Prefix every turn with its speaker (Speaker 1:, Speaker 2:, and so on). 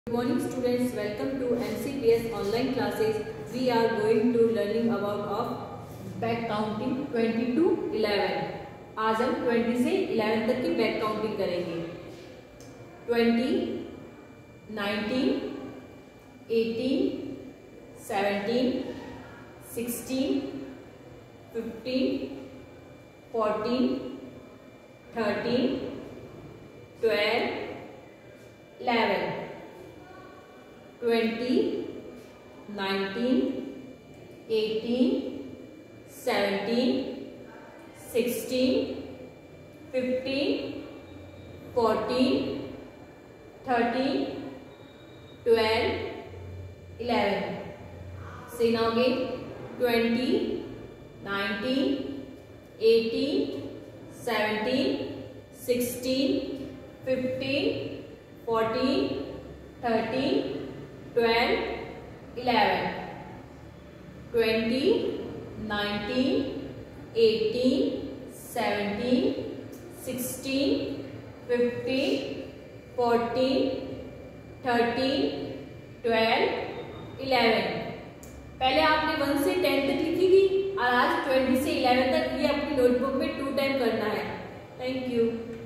Speaker 1: Good morning students, welcome to MCPS online classes. We are going to learning about of back counting 20 to 11. आज हम 20 से 11 तक की back counting करेंगे. 20, 19, 18, 17, 16, 15, 14, 13, 12, 11. 20, 19, 18, 17, 16, 15, 14, 13, 12, 11. Say now again. 20, 19, 18, 17, 16, 15, 14, 13, 12, 11. 20, 19, 18, 17, 16, 15, 14, 13, 12, 11. पहले आपने 1 से 10 तक लिखी थी और आज 20 से 11 तक ये अपनी नोटबुक में 2 टाइम करना है. Thank you.